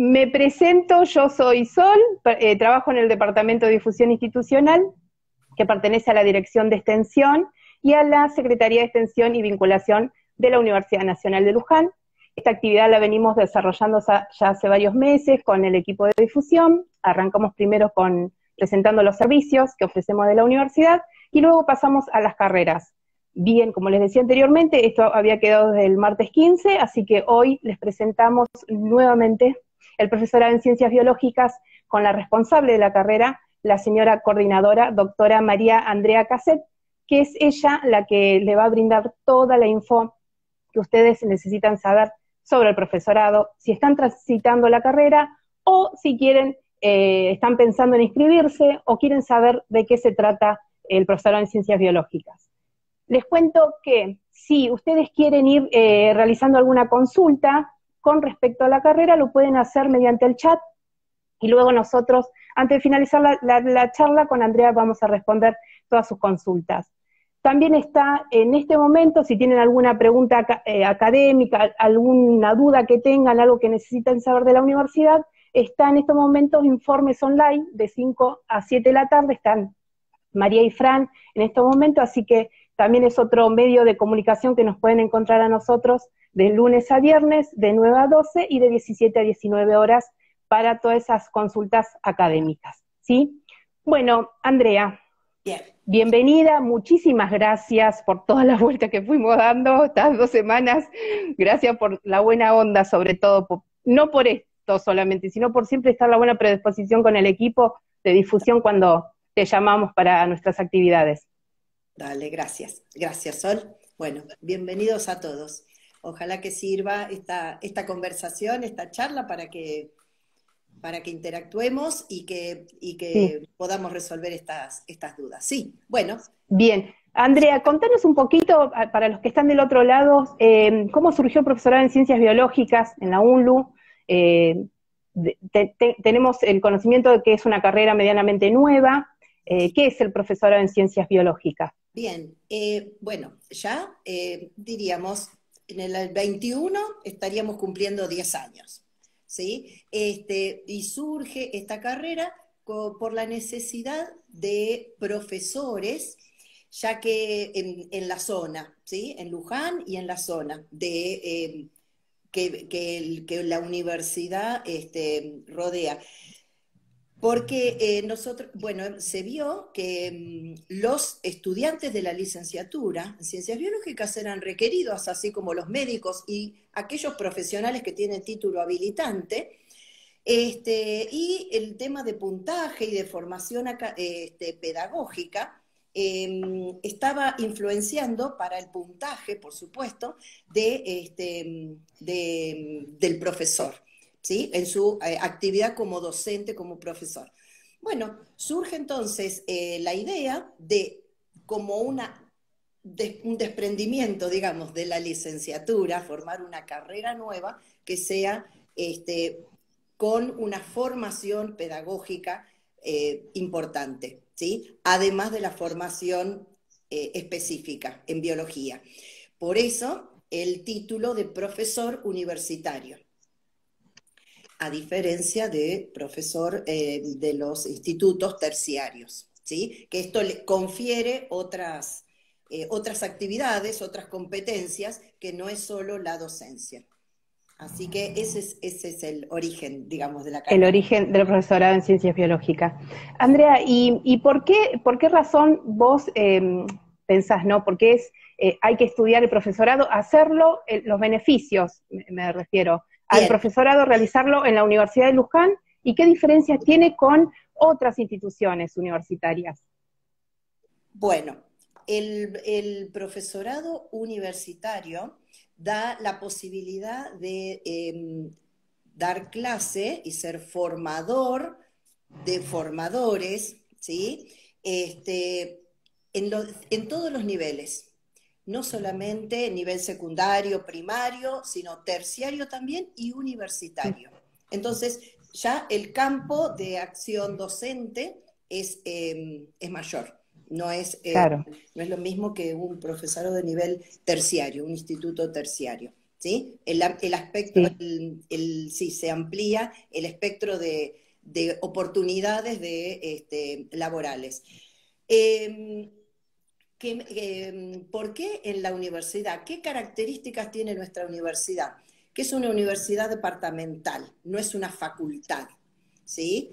Me presento, yo soy Sol, trabajo en el Departamento de Difusión Institucional, que pertenece a la Dirección de Extensión y a la Secretaría de Extensión y Vinculación de la Universidad Nacional de Luján. Esta actividad la venimos desarrollando ya hace varios meses con el equipo de difusión. Arrancamos primero presentando los servicios que ofrecemos de la universidad y luego pasamos a las carreras. Bien, como les decía anteriormente, esto había quedado desde el martes 15, así que hoy les presentamos nuevamente el profesorado en Ciencias Biológicas con la responsable de la carrera, la señora coordinadora, doctora María Andrea Casset, que es ella la que le va a brindar toda la info que ustedes necesitan saber sobre el profesorado, si están transitando la carrera o si quieren, están pensando en inscribirse o quieren saber de qué se trata el profesorado en Ciencias Biológicas. Les cuento que si ustedes quieren ir realizando alguna consulta con respecto a la carrera, lo pueden hacer mediante el chat, y luego nosotros, antes de finalizar la charla, con Andrea vamos a responder todas sus consultas. También está en este momento, si tienen alguna pregunta académica, alguna duda que tengan, algo que necesitan saber de la universidad, está en estos momentos informes online de 5 a 7 de la tarde, están María y Fran en estos momentos, así que también es otro medio de comunicación que nos pueden encontrar a nosotros de lunes a viernes, de 9 a 12 y de 17 a 19 horas para todas esas consultas académicas, ¿sí? Bueno, Andrea, Bien. bienvenida, muchísimas gracias por toda la vuelta que fuimos dando estas 2 semanas, gracias por la buena onda, sobre todo, no por esto solamente, sino por siempre estar a la buena predisposición con el equipo de difusión cuando te llamamos para nuestras actividades. Dale, gracias. Gracias, Sol. Bueno, bienvenidos a todos. Ojalá que sirva esta conversación, esta charla para que interactuemos y que Sí. podamos resolver estas dudas. Sí, bueno. Bien. Andrea, contanos un poquito, para los que están del otro lado, cómo surgió el profesorado en Ciencias Biológicas en la UNLU. Tenemos el conocimiento de que es una carrera medianamente nueva. ¿Qué es el profesorado en Ciencias Biológicas? Bien, bueno, ya diríamos, en el 21 estaríamos cumpliendo 10 años, ¿sí? Y surge esta carrera por la necesidad de profesores, ya que en la zona, ¿sí? En Luján y en la zona que la universidad rodea. Porque nosotros, bueno, se vio que los estudiantes de la licenciatura en Ciencias Biológicas eran requeridos, así como los médicos y aquellos profesionales que tienen título habilitante, y el tema de puntaje y de formación pedagógica estaba influenciando para el puntaje, por supuesto, del profesor. ¿Sí? En su actividad como docente, como profesor. Bueno, surge entonces la idea de como un desprendimiento, digamos, de la licenciatura, formar una carrera nueva que sea con una formación pedagógica importante, ¿sí? Además de la formación específica en biología. Por eso, el título de profesor universitario, a diferencia de profesor de los institutos terciarios, ¿sí? Que esto le confiere otras actividades, otras competencias, que no es solo la docencia. Así que ese es el origen, digamos, de la carrera. El origen del profesorado en Ciencias Biológicas. Andrea, ¿y por qué razón vos pensás, no? ¿Por qué hay que estudiar el profesorado, hacerlo, los beneficios, me refiero, al Bien. profesorado realizarlo en la Universidad de Luján, y qué diferencias tiene con otras instituciones universitarias? Bueno, el profesorado universitario da la posibilidad de dar clase y ser formador de formadores, ¿sí? En todos los niveles, no solamente nivel secundario, primario, sino terciario también y universitario. Entonces, ya el campo de acción docente es mayor. No es, Claro. no es lo mismo que un profesorado de nivel terciario, un instituto terciario. ¿sí? El aspecto, Sí. sí, se amplía el espectro de oportunidades laborales. Eh, ¿Por qué en la universidad? ¿Qué características tiene nuestra universidad? Que es una universidad departamental, no es una facultad, ¿sí?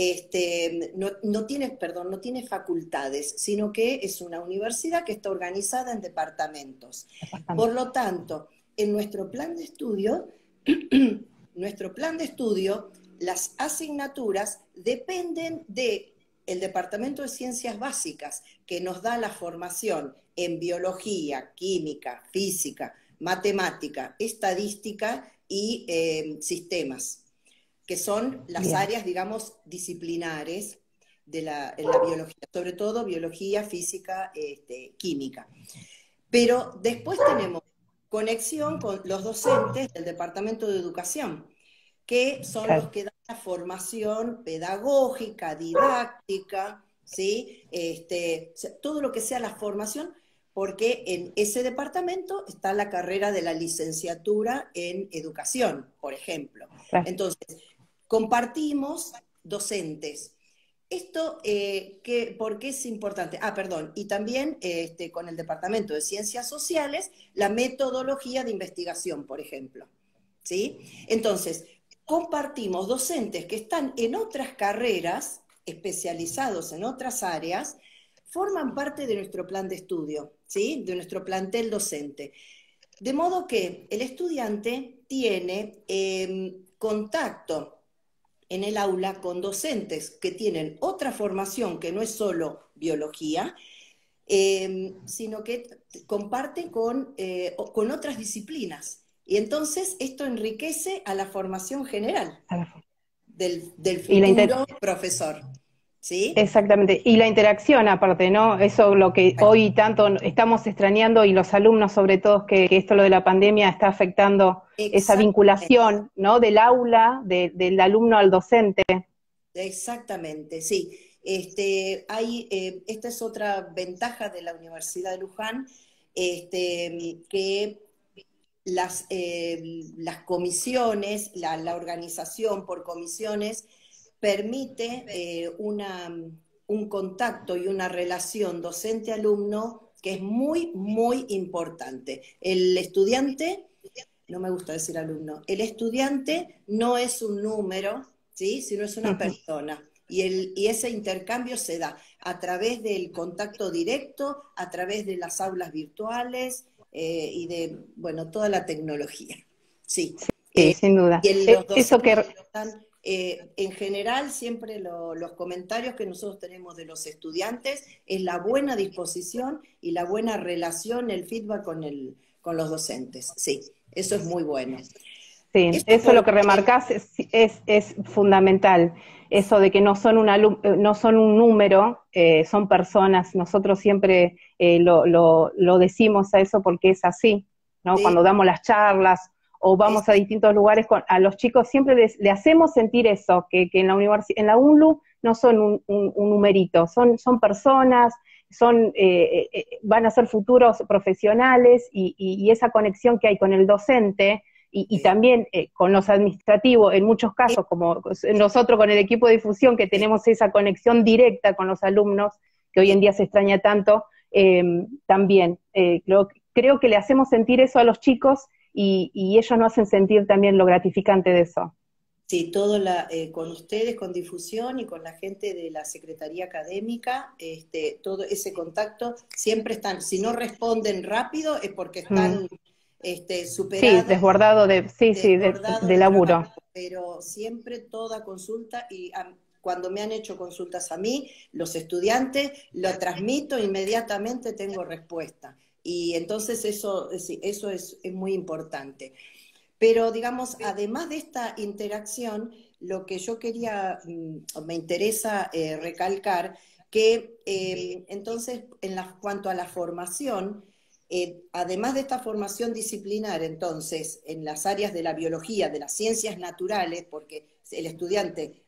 No tiene, perdón, no tiene facultades, sino que es una universidad que está organizada en departamentos. Por lo tanto, en nuestro plan de estudio, nuestro plan de estudio, las asignaturas dependen de el Departamento de Ciencias Básicas, que nos da la formación en biología, química, física, matemática, estadística y sistemas, que son las Bien. áreas, digamos, disciplinares en la biología, sobre todo biología, física, química. Pero después tenemos conexión con los docentes del Departamento de Educación, que son los Claro. que dan la formación pedagógica, didáctica, ¿sí? Todo lo que sea la formación, porque en ese departamento está la carrera de la licenciatura en educación, por ejemplo. Claro. Entonces, compartimos docentes. Esto, ¿por qué es importante? Ah, perdón, y también con el Departamento de Ciencias Sociales, la metodología de investigación, por ejemplo. ¿Sí? Entonces, compartimos docentes que están en otras carreras, especializados en otras áreas, forman parte de nuestro plan de estudio, ¿sí? De nuestro plantel docente. De modo que el estudiante tiene contacto en el aula con docentes que tienen otra formación que no es solo biología, sino que comparten con otras disciplinas. Y entonces esto enriquece a la formación general del Y la futuro profesor. ¿Sí? Exactamente, y la interacción aparte, ¿no? Eso lo que Bueno, hoy tanto estamos extrañando y los alumnos sobre todo, que esto lo de la pandemia está afectando esa exactamente, vinculación, ¿no? Del aula, del alumno al docente. exactamente, sí. Esta es otra ventaja de la Universidad de Luján, que las comisiones, la organización por comisiones, permite un contacto y una relación docente-alumno que es muy, muy importante. El estudiante, no me gusta decir alumno, el estudiante no es un número, ¿sí? Sino es una Ujú. persona. Y ese intercambio se da a través del contacto directo, a través de las aulas virtuales, y de, bueno, toda la tecnología. Sí. Sí, sin duda. Y los Eso docentes que, están, en general, siempre los comentarios que nosotros tenemos de los estudiantes es la buena disposición y la buena relación, el feedback con los docentes. Sí, eso es muy bueno. sí, Esto eso lo que porque, remarcás es fundamental. Eso de que no son, no son un número, son personas. Nosotros siempre lo decimos a eso porque es así, ¿no? Cuando sí, damos las charlas o es, vamos a distintos lugares, a los chicos siempre le hacemos sentir eso, que en la en la UNLU no son un numerito, son personas, van a ser futuros profesionales y esa conexión que hay con el docente y también con los administrativos, en muchos casos, como nosotros con el equipo de difusión, que tenemos esa conexión directa con los alumnos, que hoy en día se extraña tanto, también creo que le hacemos sentir eso a los chicos y ellos nos hacen sentir también lo gratificante de eso. sí, con ustedes, con difusión y con la gente de la Secretaría Académica, todo ese contacto siempre están, si no responden rápido es porque Mm. están Sí, superados, desbordado sí, desbordados de de trabajo, laburo. pero siempre toda consulta cuando me han hecho consultas a mí, los estudiantes, lo transmito inmediatamente, tengo respuesta. Y entonces eso es muy importante. Pero, digamos, además de esta interacción, lo que yo quería, me interesa recalcar, que entonces, cuanto a la formación, además de esta formación disciplinar, entonces, en las áreas de la biología, de las ciencias naturales, porque el estudiante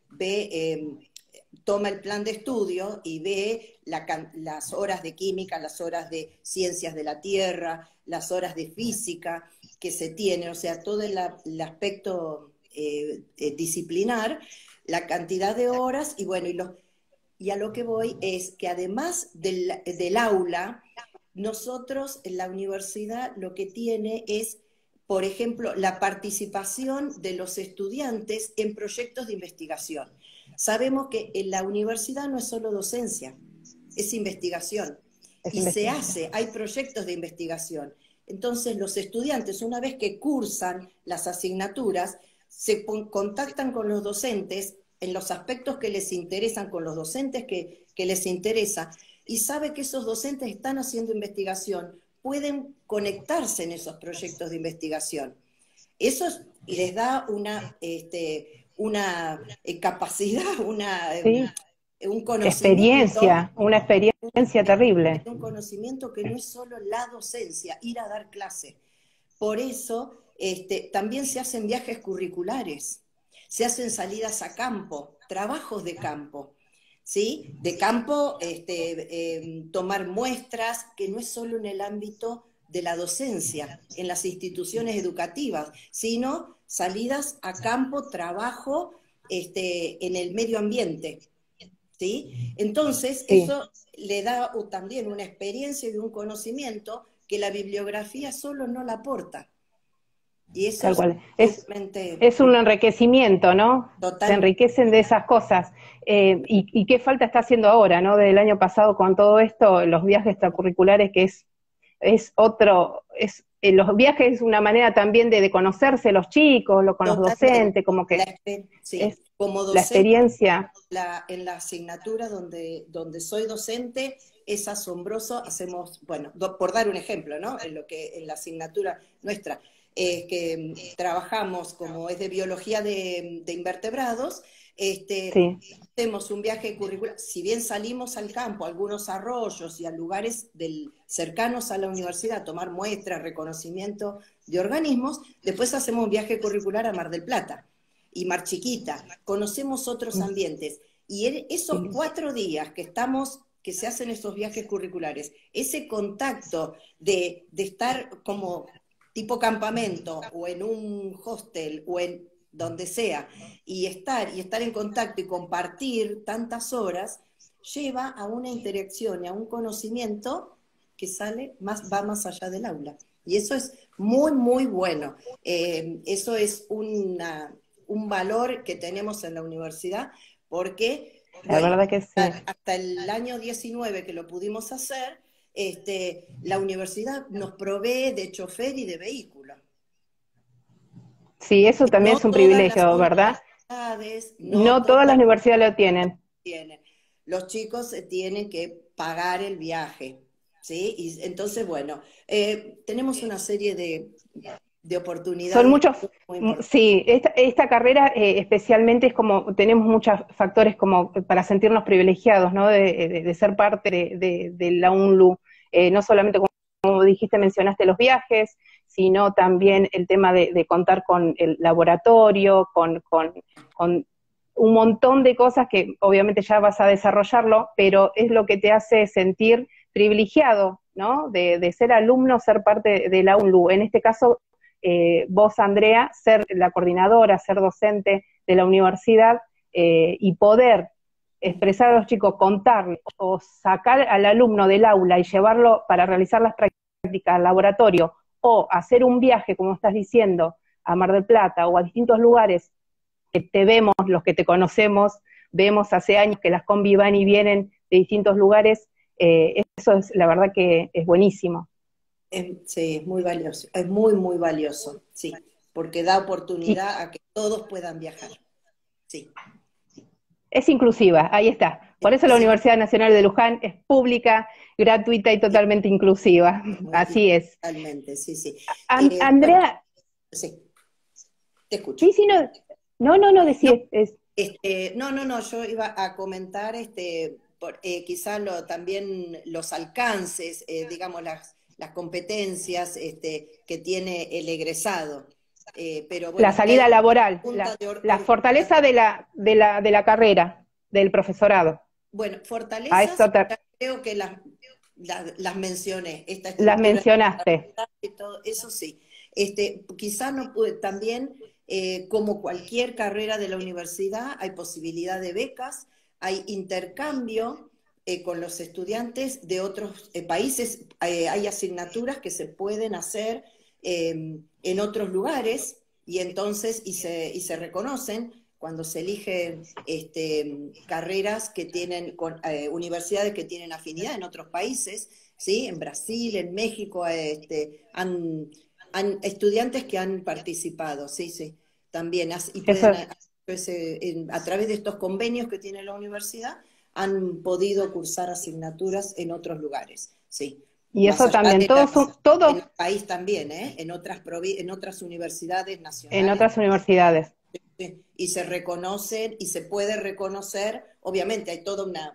toma el plan de estudio y ve las horas de química, las horas de ciencias de la tierra, las horas de física, que se tiene, o sea, todo el aspecto disciplinar, la cantidad de horas, y bueno, y a lo que voy es que además del aula, nosotros en la universidad lo que tiene es, por ejemplo, la participación de los estudiantes en proyectos de investigación. Sabemos que en la universidad no es solo docencia, es investigación. Es Y se investigación. hace, hay proyectos de investigación. Entonces los estudiantes, una vez que cursan las asignaturas, se contactan con los docentes en los aspectos que les interesan, con los docentes que les interesa, y sabe que esos docentes están haciendo investigación, pueden conectarse en esos proyectos de investigación. Eso les da una capacidad, Sí, un conocimiento, una experiencia terrible. un conocimiento que no es solo la docencia, ir a dar clase. Por eso también se hacen viajes curriculares, se hacen salidas a campo, trabajos de campo, ¿sí? De campo, tomar muestras, que no es solo en el ámbito de la docencia, en las instituciones educativas, sino salidas a campo, trabajo en el medio ambiente, ¿sí? Entonces, Sí, eso le da también una experiencia y un conocimiento que la bibliografía solo no la aporta. Y eso tal es cual. sumamente Es un enriquecimiento, ¿no? Se total. enriquecen de esas cosas. Y qué falta está haciendo ahora, ¿no? Del año pasado con todo esto, los viajes extracurriculares, que es otro, los viajes es una manera también de conocerse los chicos, con los Totalmente. docentes, como que Sí, es como la docente, experiencia. en la asignatura donde soy docente, es asombroso. Hacemos, bueno, por dar un ejemplo, ¿no? En la asignatura nuestra, que trabajamos como es de biología de invertebrados, Sí, hacemos un viaje curricular, si bien salimos al campo, a algunos arroyos y a lugares cercanos a la universidad, a tomar muestras, reconocimiento de organismos, después hacemos un viaje curricular a Mar del Plata y Mar Chiquita, conocemos otros ambientes, y esos sí, 4 días que se hacen esos viajes curriculares, ese contacto de estar como tipo campamento o en un hostel o en donde sea, y estar en contacto y compartir tantas horas, lleva a una interacción y a un conocimiento que va más allá del aula. Y eso es muy, muy bueno. Eso es un valor que tenemos en la universidad, porque, la bueno, verdad que sí. hasta el año 19 que lo pudimos hacer, la universidad nos provee de chofer y de vehículo. Sí, eso también No es un todas las privilegio, ¿verdad? universidades, no No todas las todas universidades lo tienen. tienen. Los chicos tienen que pagar el viaje, ¿sí? Y entonces, bueno, tenemos una serie de Son oportunidades muchos, muy importantes. sí, esta carrera especialmente es como, tenemos muchos factores como para sentirnos privilegiados, ¿no? De ser parte de la UNLU, no solamente como dijiste, mencionaste los viajes, sino también el tema de contar con el laboratorio, con un montón de cosas que obviamente ya vas a desarrollarlo, pero es lo que te hace sentir privilegiado, ¿no? De ser alumno, ser parte de la UNLU. En este caso, vos, Andrea, ser la coordinadora, ser docente de la universidad y poder expresar a los chicos, contar o sacar al alumno del aula y llevarlo para realizar las prácticas al laboratorio o hacer un viaje, como estás diciendo, a Mar del Plata o a distintos lugares que te vemos, los que te conocemos, vemos hace años que las combi van y vienen de distintos lugares, eso es la verdad que es buenísimo. Sí, es muy valioso, es muy, muy valioso, sí, porque da Sí, oportunidad a que todos puedan viajar. Sí, es inclusiva, ahí está. Por eso la sí, Universidad Nacional de Luján es pública, gratuita y sí, totalmente inclusiva. y Así es. totalmente, sí, sí. Bueno, Andrea, sí, te escucho. sí, sí, no, no, no, no No, decía, no, yo iba a comentar quizá también los alcances, digamos, las competencias que tiene el egresado. Pero la bueno, si hay salida laboral, punta la fortaleza de la carrera, del profesorado. bueno, A fortalezas, esto ya creo que las mencioné, esta las estructura mencionaste. y todo, eso sí. Quizá no puede, también, como cualquier carrera de la universidad, hay posibilidad de becas, hay intercambio con los estudiantes de otros países, hay asignaturas que se pueden hacer en otros lugares y entonces, y se reconocen cuando se eligen carreras que tienen, universidades que tienen afinidad en otros países, ¿sí? En Brasil, en México, estudiantes que han participado, sí, sí, también, y Eso pueden, es, a través de estos convenios que tiene la universidad, han podido cursar asignaturas en otros lugares, sí. y Más eso allá también, de las, en el todo país también, ¿eh? En otras universidades en nacionales. otras universidades. Sí, y se reconocen y se puede reconocer, obviamente hay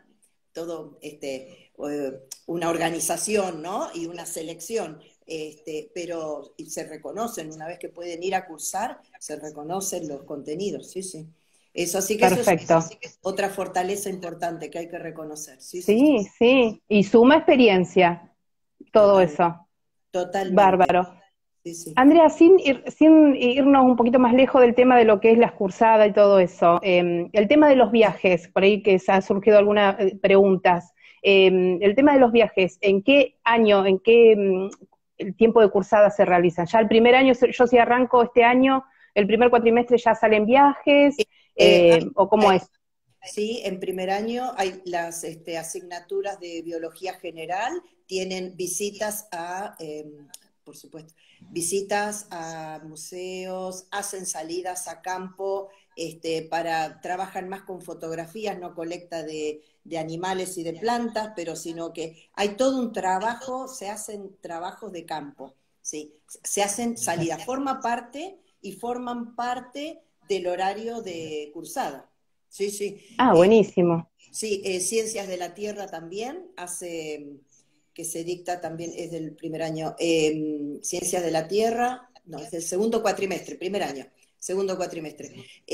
una organización, ¿no? Y una selección, pero se reconocen, una vez que pueden ir a cursar, se reconocen los contenidos, sí, sí. Eso, así que eso es Perfecto. otra fortaleza importante que hay que reconocer, sí, sí, sí. Sí, sí. Y suma experiencia, todo Totalmente, eso. totalmente, Bárbaro. sí, sí. Andrea, sin irnos un poquito más lejos del tema de lo que es las cursadas y todo eso, el tema de los viajes, por ahí que se han surgido algunas preguntas, el tema de los viajes, ¿en qué año, en qué el tiempo de cursada se realizan? Ya el primer año, yo si arranco este año, el primer cuatrimestre ya salen viajes, Eh, o cómo es. Sí, en primer año hay las asignaturas de biología general, tienen visitas por supuesto, visitas a museos, hacen salidas a campo, trabajan más con fotografías, no colecta de animales y de plantas, pero sino que hay todo un trabajo, se hacen trabajos de campo, ¿sí? Se hacen salidas, forman parte del horario de cursada. Sí, sí. Ah, buenísimo. Sí, Ciencias de la Tierra también que se dicta también, es del primer año. Ciencias de la Tierra, no, es del segundo cuatrimestre, primer año, segundo cuatrimestre.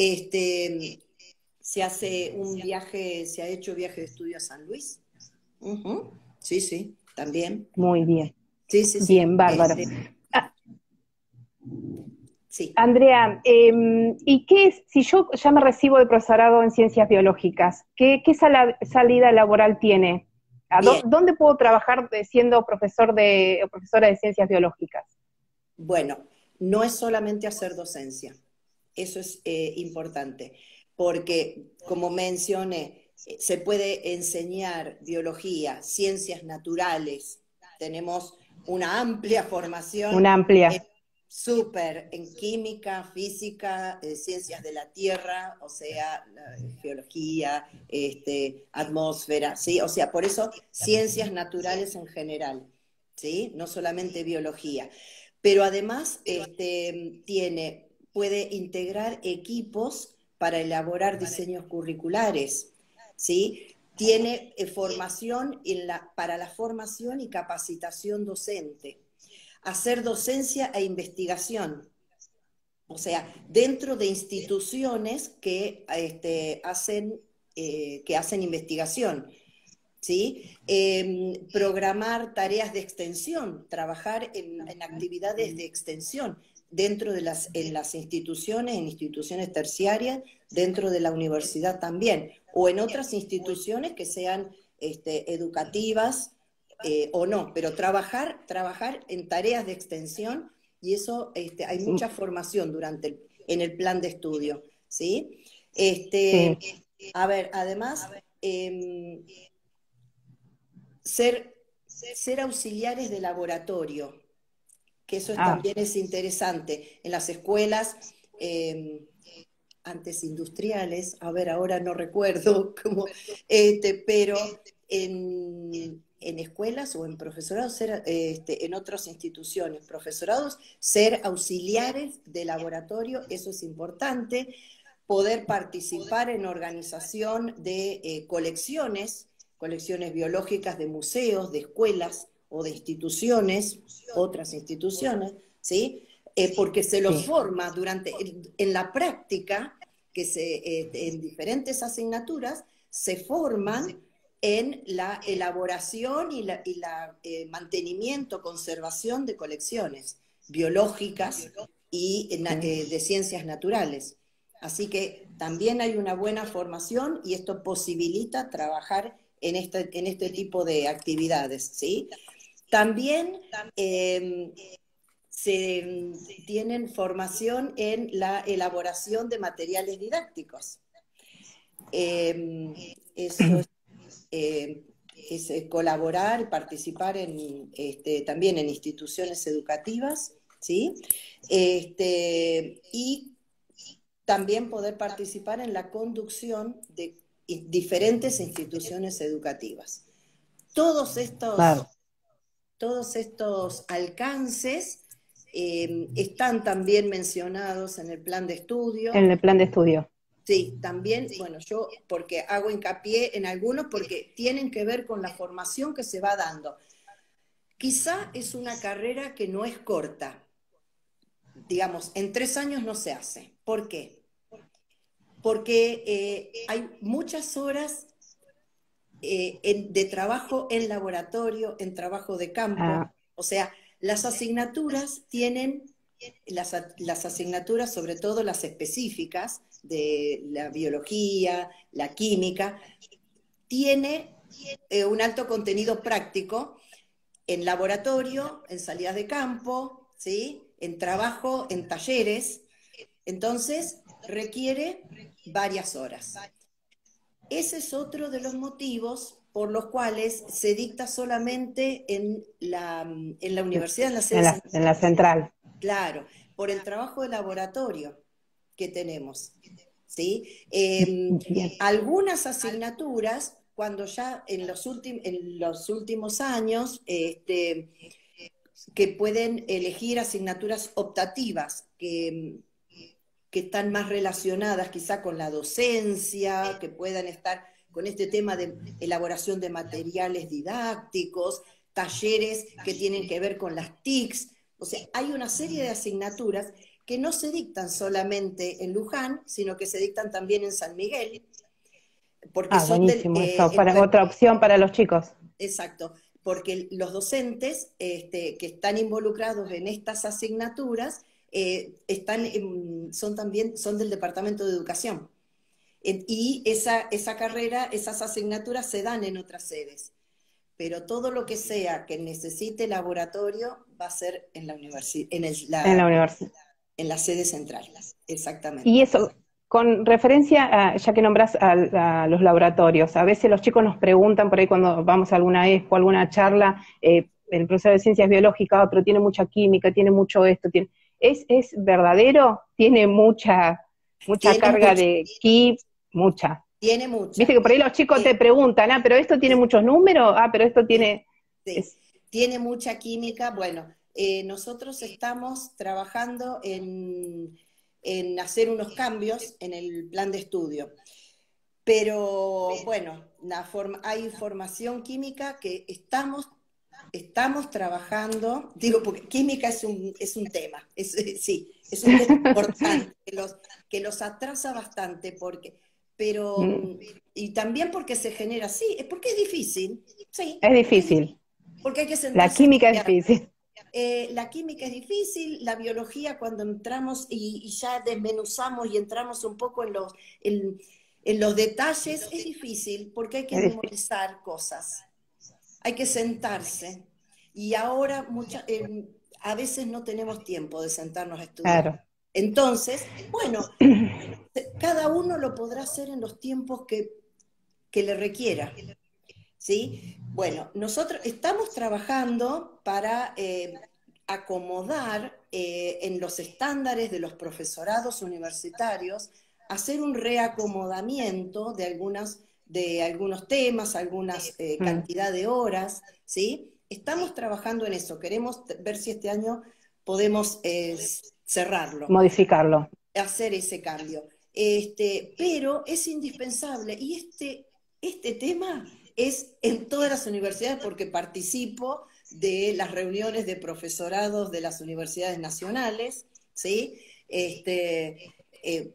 Se hace un viaje, se ha hecho viaje de estudio a San Luis. Ujú. Sí, sí, también. Muy bien. Sí, sí, sí. Bien, bárbaro. Ah, Sí. Andrea, ¿y qué es, si yo ya me recibo de profesorado en ciencias biológicas, qué salida laboral tiene? Bien. ¿Dónde puedo trabajar siendo profesor o profesora de ciencias biológicas? Bueno, no es solamente hacer docencia, eso es importante, porque como mencioné, se puede enseñar biología, ciencias naturales, tenemos una amplia formación Una amplia. súper en química, física, ciencias de la tierra, o sea, geología, atmósfera, ¿sí? O sea, por eso ciencias naturales en general, ¿sí? No solamente biología. Pero además puede integrar equipos para elaborar diseños curriculares, ¿sí? Tiene formación para la formación y capacitación docente, hacer docencia e investigación, o sea, dentro de instituciones que hacen investigación, ¿sí? Programar tareas de extensión, trabajar en actividades de extensión dentro de en las instituciones, en instituciones terciarias, dentro de la universidad también, o en otras instituciones que sean educativas o no, pero trabajar en tareas de extensión y eso hay mucha formación en el plan de estudio, ¿sí? Sí. A ver, además, eh, ser, ser auxiliares de laboratorio, que eso Ah, también es interesante. En las escuelas, eh, antes industriales, a ver, ahora no recuerdo cómo, pero en escuelas o en profesorados, en otras instituciones, profesorados, ser auxiliares de laboratorio, eso es importante, poder participar en organización de colecciones biológicas de museos, de escuelas o de instituciones, otras instituciones, ¿sí? Porque se los sí. forma en la práctica, en diferentes asignaturas, se forman en la elaboración y la mantenimiento, conservación de colecciones. biológicas y de ciencias naturales. Así que también hay una buena formación y esto posibilita trabajar en este tipo de actividades, ¿sí? También se tienen formación en la elaboración de materiales didácticos. Eso es colaborar, participar también en instituciones educativas, ¿sí? Y también poder participar en la conducción de diferentes instituciones educativas. Todos estos alcances están también mencionados en el plan de estudio. En el plan de estudio. Sí, también, bueno, yo porque hago hincapié en algunos porque tienen que ver con la formación que se va dando. Quizá es una carrera que no es corta. Digamos, en 3 años no se hace. ¿Por qué? Porque hay muchas horas de trabajo en laboratorio, en trabajo de campo. O sea, las asignaturas tienen, las asignaturas, sobre todo las específicas de la biología, la química, tiene un alto contenido práctico en laboratorio, en salidas de campo, ¿sí? En trabajo, en talleres. Entonces, requiere varias horas. Ese es otro de los motivos por los cuales se dicta solamente en la universidad, en la sede central. En la central. Claro, por el trabajo de laboratorio que tenemos, ¿sí? Algunas asignaturas, cuando ya en los últimos años, que pueden elegir asignaturas optativas, que están más relacionadas quizá con la docencia, que puedan estar con este tema de elaboración de materiales didácticos, talleres que tienen que ver con las TICs. O sea, hay una serie de asignaturas que no se dictan solamente en Luján, sino que se dictan también en San Miguel. Porque son buenísimo, eso, otra opción para los chicos. Exacto, porque los docentes que están involucrados en estas asignaturas son del Departamento de Educación. Y esa carrera, esas asignaturas se dan en otras sedes. Pero todo lo que sea que necesite laboratorio va a ser en la universidad, en la sede central, exactamente. Y eso, con referencia, ya que nombrás a los laboratorios, a veces los chicos nos preguntan por ahí cuando vamos a alguna expo, alguna charla, el profesor de ciencias biológicas, pero tiene mucha química, tiene mucho esto, ¿es verdadero? ¿Tiene mucha carga de KIP? Mucha. Tiene mucha. Viste que por ahí los chicos te preguntan, pero esto tiene muchos números, pero esto tiene... Sí. Tiene mucha química. Bueno, nosotros estamos trabajando en hacer unos cambios en el plan de estudio. Pero bueno, hay formación química que estamos trabajando, digo, porque química es un tema, sí, es un tema importante, que los atrasa bastante, y también porque se genera, sí, es porque es difícil, sí. Es difícil. Porque hay que sentarse. La química es difícil. La química es difícil, la biología cuando entramos y ya desmenuzamos y entramos un poco en los detalles, es difícil porque hay que memorizar cosas, hay que sentarse y ahora a veces no tenemos tiempo de sentarnos a estudiar. Claro. Entonces, bueno, cada uno lo podrá hacer en los tiempos que le requiera, ¿sí? Bueno, nosotros estamos trabajando para acomodar en los estándares de los profesorados universitarios, hacer un reacomodamiento de algunos temas, algunas cantidad de horas, ¿sí? Estamos trabajando en eso, queremos ver si este año podemos cerrarlo. Modificarlo. Hacer ese cambio. Pero es indispensable, y este tema es en todas las universidades porque participo de las reuniones de profesorados de las universidades nacionales, ¿sí?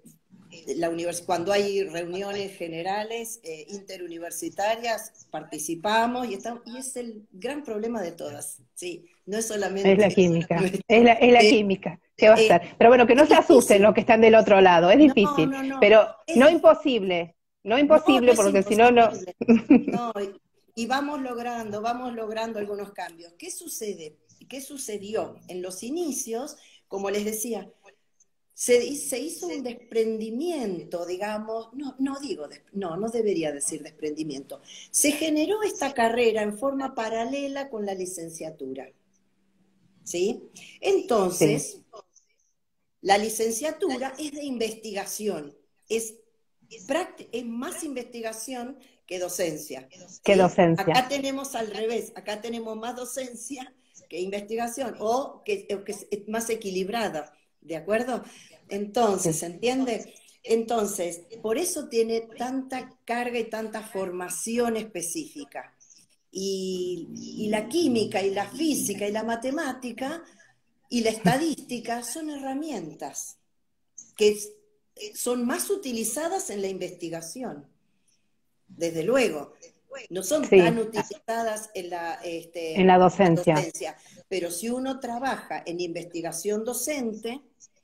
cuando hay reuniones generales interuniversitarias, participamos y es el gran problema de todas, ¿sí? No es Es la solamente química, nuestro, es la química, ¿qué va a ser? Pero bueno, que no es se asusten los difícil. que están del otro lado, es No, difícil, no, no, pero es no difícil. imposible, no No, no imposible es porque si no, no. imposible. No, y vamos logrando algunos cambios. ¿Qué sucede? ¿Qué sucedió? En los inicios, como les decía, se hizo un desprendimiento, digamos, no debería decir desprendimiento. Se generó esta carrera en forma paralela con la licenciatura, ¿sí? Sí, Entonces, la licenciatura es de investigación, es es más investigación que docencia, qué ¿sí? docencia. Acá tenemos al revés, acá tenemos más docencia que investigación, o que es más equilibrada, ¿de acuerdo? Entonces, Sí. ¿se entiende? Entonces, por eso tiene tanta carga y tanta formación específica. Y la química y la física y la matemática y la estadística son herramientas que son más utilizadas en la investigación, desde luego. No son tan Sí, utilizadas en la la docencia. docencia, pero si uno trabaja en investigación docente,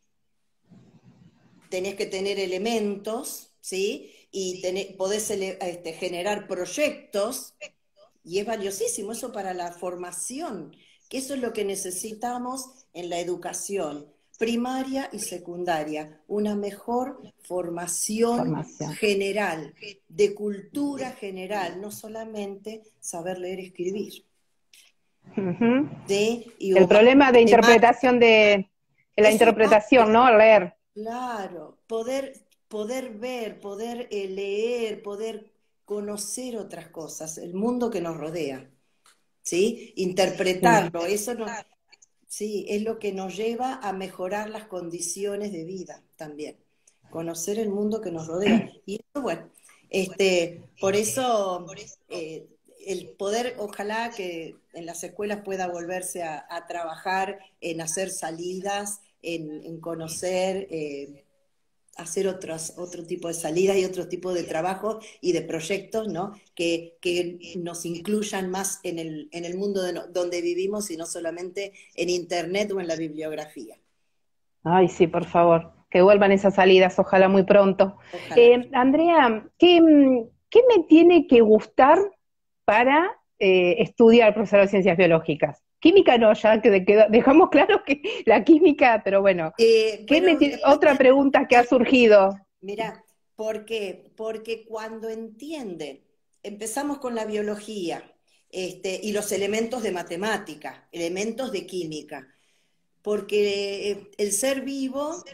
tenés que tener elementos, ¿sí? Y podés generar proyectos, y es valiosísimo eso para la formación, que eso es lo que necesitamos en la educación primaria y secundaria, una mejor formación Formación. general, de cultura general, no solamente saber leer y escribir, Ujú. ¿sí? El problema de Matemática. interpretación de la Eso interpretación, aparte, ¿no? Leer. claro, poder ver, poder leer, poder conocer otras cosas, el mundo que nos rodea. ¿Sí? Sí. Interpretarlo, eso no, sí, es lo que nos lleva a mejorar las condiciones de vida también, conocer el mundo que nos rodea. Y eso, bueno, por eso el poder, ojalá que en las escuelas pueda volverse a trabajar en hacer salidas, en conocer hacer otro tipo de salidas y otro tipo de trabajos y de proyectos, ¿no? Que nos incluyan más en el mundo donde vivimos y no solamente en Internet o en la bibliografía. Ay, sí, por favor, que vuelvan esas salidas, ojalá muy pronto. Ojalá. Andrea, ¿qué me tiene que gustar para estudiar profesor de ciencias biológicas? Química no, ya que dejamos claro que la química, pero bueno, Bueno, otra pregunta que ha surgido? mira, ¿por qué? Porque cuando entienden, empezamos con la biología y los elementos de matemática, elementos de química, porque el ser vivo,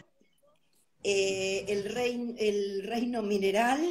el reino mineral,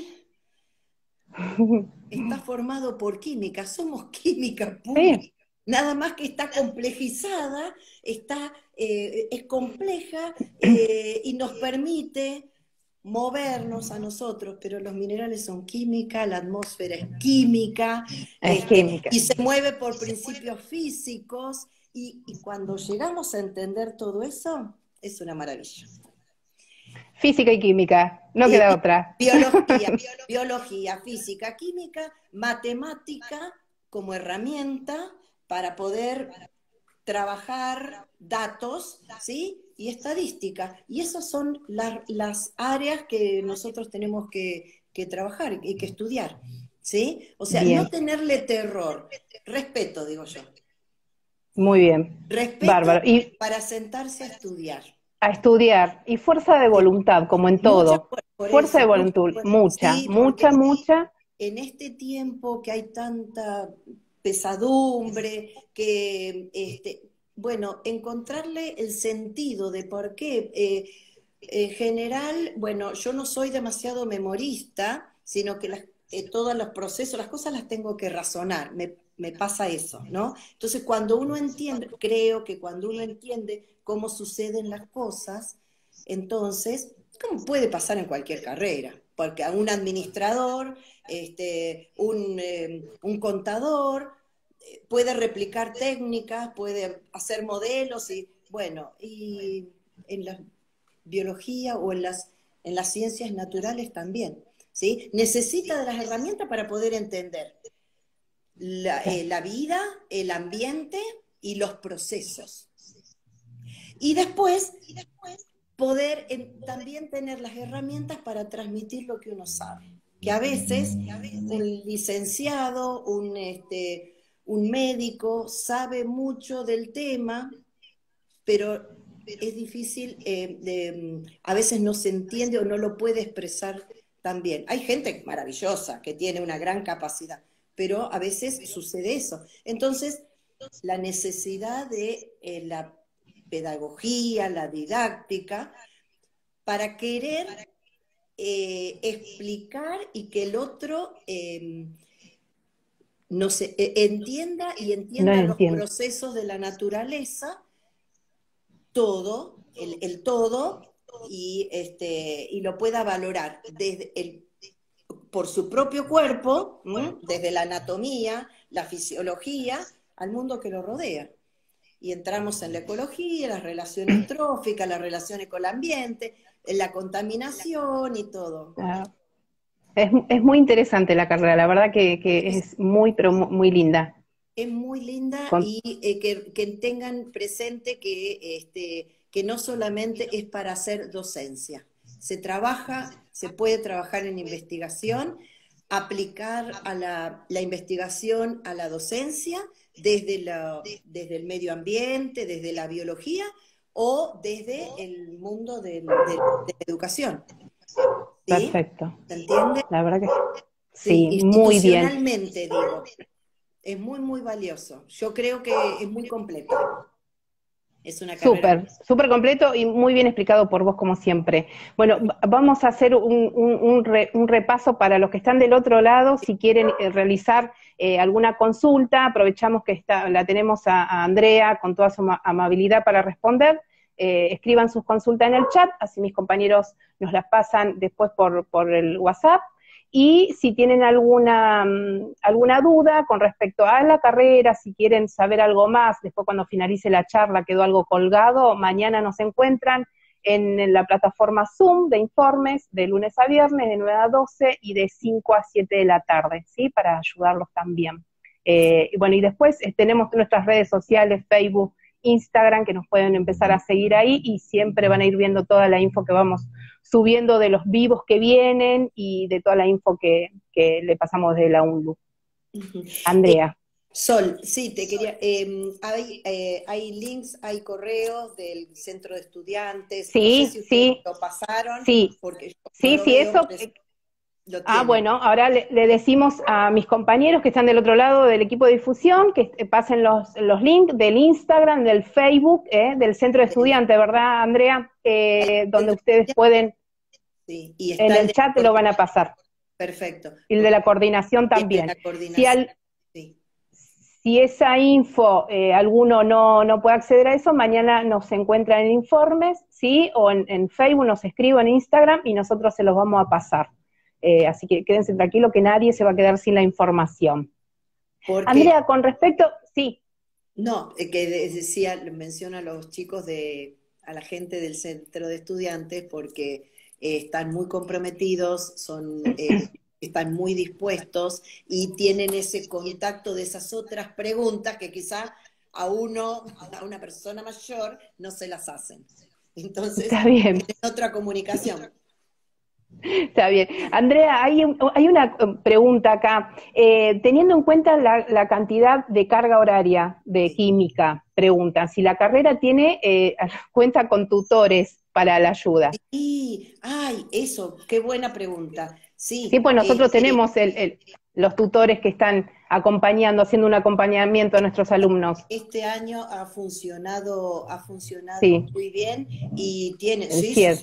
está formado por química, somos química pura. Sí, Nada más que está complejizada, es compleja y nos permite movernos a nosotros, pero los minerales son química, la atmósfera es química, es química. y se mueve por principios físicos, y cuando llegamos a entender todo eso, es una maravilla. Física y química, no Eh, queda otra. biología, física, química, matemática como herramienta para poder trabajar datos, ¿sí? Y estadística. Y esas son las áreas que nosotros tenemos que trabajar y que estudiar, ¿sí? O sea, no Bien, tenerle terror, respeto, digo yo. muy bien, Respeto bárbaro. Y para sentarse a estudiar. a estudiar, y fuerza de Sí. voluntad, como en Mucha, todo. por Fuerza de eso, voluntad, mucha, sí, mucha, porque mucha. en este tiempo que hay tanta pesadumbre, que, bueno, encontrarle el sentido de por qué. En general, bueno, yo no soy demasiado memorista, sino que todos los procesos, las cosas las tengo que razonar, me pasa eso, ¿no? Entonces, cuando uno entiende, creo que cuando uno entiende cómo suceden las cosas, entonces, como puede pasar en cualquier carrera, porque a un administrador, un contador, puede replicar técnicas, puede hacer modelos y, bueno, y en la biología o en las en las ciencias naturales también, ¿sí? Necesita de las herramientas para poder entender la vida, el ambiente y los procesos. Y después poder también tener las herramientas para transmitir lo que uno sabe. Que a veces un licenciado, un médico sabe mucho del tema, pero es difícil, a veces no se entiende o no lo puede expresar tan bien. Hay gente maravillosa que tiene una gran capacidad, pero a veces sucede eso. Entonces, la necesidad de la pedagogía, la didáctica, para querer explicar y que el otro entienda y No entienda los entiendo. procesos de la naturaleza, todo, el todo, y lo pueda valorar por su propio cuerpo, desde la anatomía, la fisiología, al mundo que lo rodea. Y entramos en la ecología, las relaciones tróficas, las relaciones con el ambiente, en la contaminación y todo. Es muy interesante la carrera, la verdad que es muy, pero muy linda. Es muy linda Con, y que tengan presente que no solamente es para hacer docencia. Se puede trabajar en investigación, aplicar a la investigación a la docencia desde el medio ambiente, desde la biología o desde el mundo de la educación. ¿Sí? perfecto. ¿Se entiende? La verdad que Sí, sí, muy bien. institucionalmente digo. Es muy, muy valioso. Yo creo que es muy completa. Es una carrera. Súper, súper completo y muy bien explicado por vos como siempre. Bueno, vamos a hacer un repaso para los que están del otro lado, si quieren realizar alguna consulta, aprovechamos que la tenemos a Andrea con toda su amabilidad para responder, escriban sus consultas en el chat, así mis compañeros nos las pasan después por el WhatsApp. Y si tienen alguna duda con respecto a la carrera, si quieren saber algo más, después cuando finalice la charla quedó algo colgado, mañana nos encuentran en la plataforma Zoom de informes de lunes a viernes de 9 a 12 y de 5 a 7 de la tarde, ¿sí? Para ayudarlos también. Bueno, y después tenemos nuestras redes sociales, Facebook, Instagram, que nos pueden empezar a seguir ahí y siempre van a ir viendo toda la info que vamos subiendo de los vivos que vienen y de toda la info que le pasamos de la UNLU. Andrea. Sol, sí, te quería. Hay links, hay correos del centro de estudiantes. Sí, no sé si ustedes sí, lo pasaron, sí, porque yo sí, no lo sí, veo. eso. Lo tienen. Bueno, ahora le decimos a mis compañeros que están del otro lado del equipo de difusión que pasen los links del Instagram, del Facebook, del centro de estudiantes, ¿verdad, Andrea? Donde ustedes pueden, sí, y en el chat lo van a pasar. Perfecto. Y el de la coordinación también. La coordinación. Si esa info alguno no puede acceder a eso, mañana nos encuentran en informes, ¿sí? O en Facebook nos escriben en Instagram y nosotros se los vamos a pasar. Así que quédense tranquilos que nadie se va a quedar sin la información. Porque, Andrea, con respecto, sí. No, que decía, menciona a los chicos a la gente del centro de estudiantes porque están muy comprometidos, están muy dispuestos y tienen ese contacto de esas otras preguntas que quizá a una persona mayor no se las hacen. Entonces, está bien. Es otra comunicación. Está bien. Andrea, hay una pregunta acá. Teniendo en cuenta la cantidad de carga horaria de química, preguntan, si la carrera cuenta con tutores para la ayuda. Sí, ay, eso, qué buena pregunta. Sí, pues nosotros tenemos los tutores que están acompañando, haciendo un acompañamiento a nuestros alumnos. Este año ha funcionado sí. muy bien y tiene,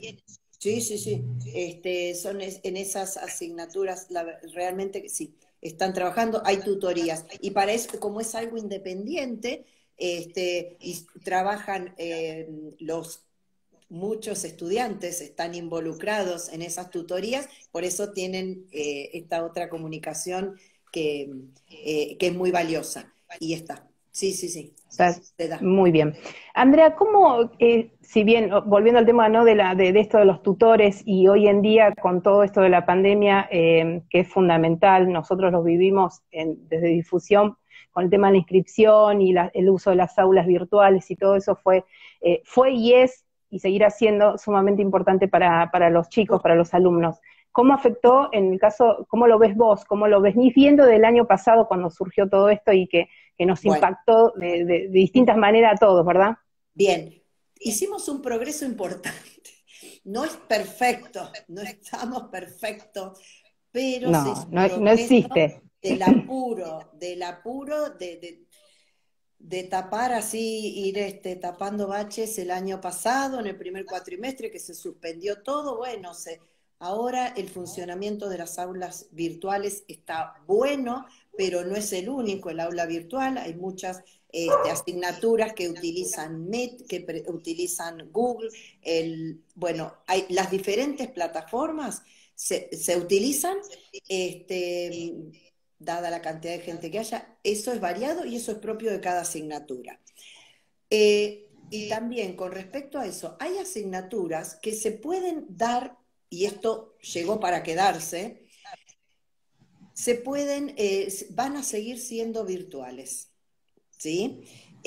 sí. Son en esas asignaturas, realmente que sí, están trabajando, hay tutorías. Y para eso, como es algo independiente, y trabajan muchos estudiantes están involucrados en esas tutorías, por eso tienen esta otra comunicación que es muy valiosa. Y está. Sí, sí, sí, Está se da. muy bien. Andrea, ¿cómo, si bien, volviendo al tema, ¿no?, de esto de los tutores, y hoy en día con todo esto de la pandemia, que es fundamental, nosotros lo vivimos desde difusión, con el tema de la inscripción y el uso de las aulas virtuales y todo eso fue y es y seguirá siendo sumamente importante para los chicos, para los alumnos. ¿Cómo afectó en el caso, cómo lo ves vos, cómo lo ves viendo del año pasado cuando surgió todo esto y que nos Bueno, impactó de distintas maneras a todos, ¿verdad? bien, hicimos un progreso importante. No es perfecto, no estamos perfectos, pero se hizo No, no, no progreso existe. de tapar así, ir tapando baches el año pasado, en el primer cuatrimestre, que se suspendió todo. Bueno, ahora el funcionamiento de las aulas virtuales está bueno, pero no es el único, el aula virtual. Hay muchas asignaturas que utilizan Meet, que utilizan Google. Bueno, hay las diferentes plataformas se utilizan. Dada la cantidad de gente que haya, eso es variado y eso es propio de cada asignatura. Y también con respecto a eso, hay asignaturas que se pueden dar, y esto llegó para quedarse, van a seguir siendo virtuales, ¿sí?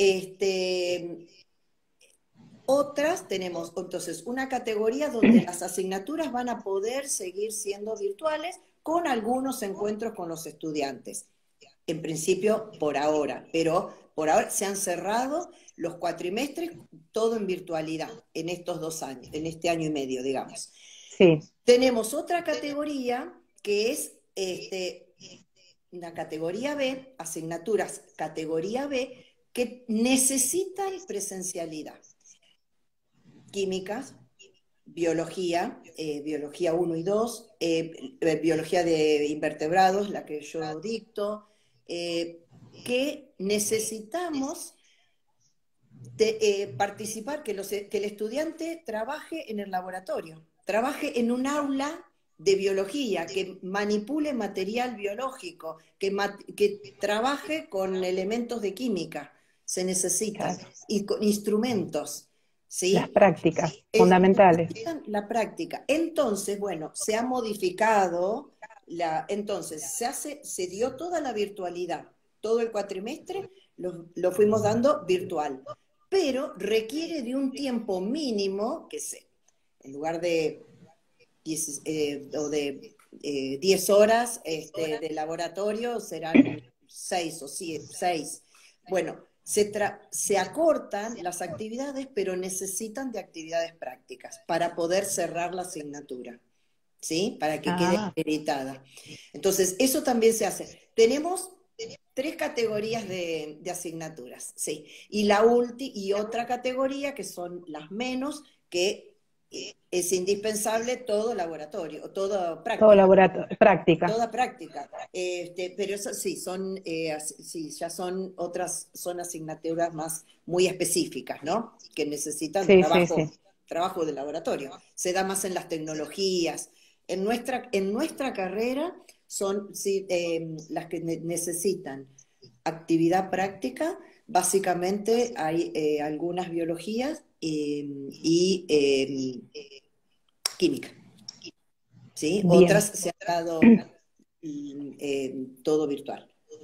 Otras tenemos entonces una categoría donde las asignaturas van a poder seguir siendo virtuales con algunos encuentros con los estudiantes. En principio, por ahora, pero por ahora se han cerrado los cuatrimestres, todo en virtualidad, en estos 2 años, en este año y medio, digamos. Sí. Tenemos otra categoría que es una categoría B, asignaturas categoría B, que necesitan presencialidad. Químicas, biología, biología 1 y 2, biología de invertebrados, la que yo dicto, que necesitamos participar, que el estudiante trabaje en el laboratorio, trabaje en un aula de biología, que manipule material biológico, que trabaje con elementos de química, se necesitan, Claro. y con instrumentos, Las ¿sí? prácticas fundamentales. Necesitan la práctica. Entonces, bueno, se ha modificado, entonces se dio toda la virtualidad, todo el cuatrimestre lo fuimos dando virtual, pero requiere de un tiempo mínimo, que sé, en lugar de 10 horas de laboratorio, serán 6 o 6. Bueno, se acortan las actividades, pero necesitan de actividades prácticas para poder cerrar la asignatura, ¿sí? Para que quede Ah, acreditada. Entonces, eso también se hace. Tenemos 3 categorías de asignaturas, sí. Y otra categoría, que son las menos, que es indispensable todo laboratorio, toda todo práctica. laboratorio, práctica. Toda práctica. Pero eso sí, sí, ya son asignaturas más muy específicas, ¿no? Que necesitan Sí, sí, sí. trabajo de laboratorio. Se da más en las tecnologías. En nuestra carrera son sí, las que necesitan actividad práctica. Básicamente hay algunas biologías química, ¿sí? Bien. Otras se han dado todo virtual.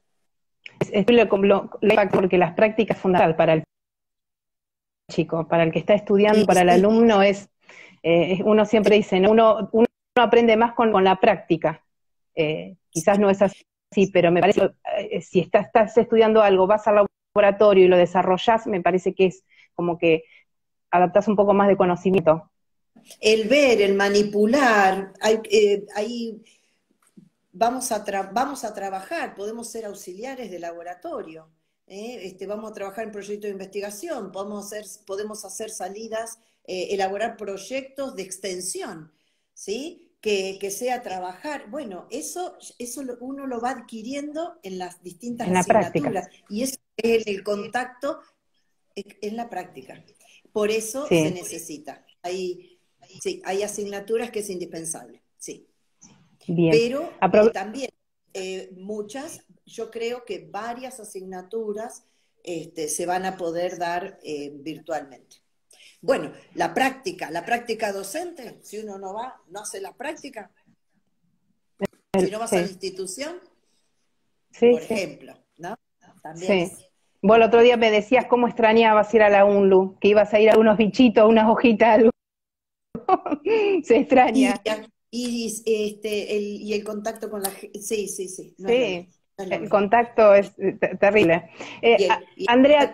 Porque las prácticas fundamentales para el chico, para el que está estudiando, Sí, para el sí, alumno uno siempre dice, ¿no?, uno aprende más con la práctica. Quizás no es así, pero me parece, si estás estudiando algo, vas al laboratorio y lo desarrollas, me parece que es como que adaptás un poco más de conocimiento. el ver, el manipular, ahí vamos a trabajar, podemos ser auxiliares de laboratorio, vamos a trabajar en proyectos de investigación, podemos hacer salidas, elaborar proyectos de extensión, ¿sí? Que sea trabajar. Bueno, eso uno lo va adquiriendo en las distintas En la práctica. asignaturas, y eso es el contacto en la práctica. Por eso se Sí, necesita. Sí, hay asignaturas que es indispensable, sí. bien. Pero también yo creo que varias asignaturas se van a poder dar virtualmente. Bueno, la práctica docente, si uno no va, no hace la práctica, si no vas a la institución, por ejemplo, ¿no? También. Sí. Vos el otro día me decías cómo extrañabas ir a la UNLU, que ibas a ir a unos bichitos, a unas hojitas, algo. Se extraña. Y el contacto con la gente, sí. No sí, el contacto es terrible. Andrea,